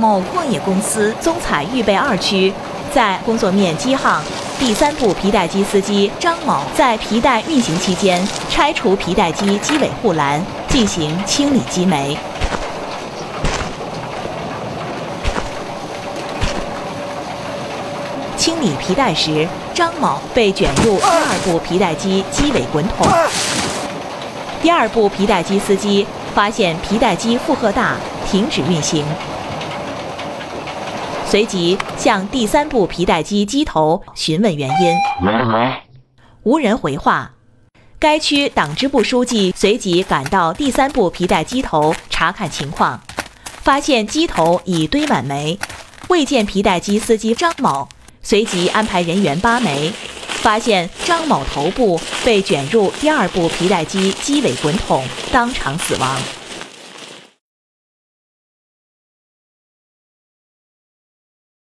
某矿业公司宗彩预备2区，在工作面机巷，第3部皮带机司机张某在皮带运行期间，拆除皮带机机尾护栏，进行清理机眉。清理皮带时，张某被卷入第2部皮带机机尾滚筒。第2部皮带机司机发现皮带机负荷大，停止运行，随即向第3部皮带机机头询问原因，无人回话。该区党支部书记随即赶到第3部皮带机头查看情况，发现机头已堆满煤，未见皮带机司机张某，随即安排人员扒煤，发现张某头部被卷入第2部皮带机机尾滚筒，当场死亡。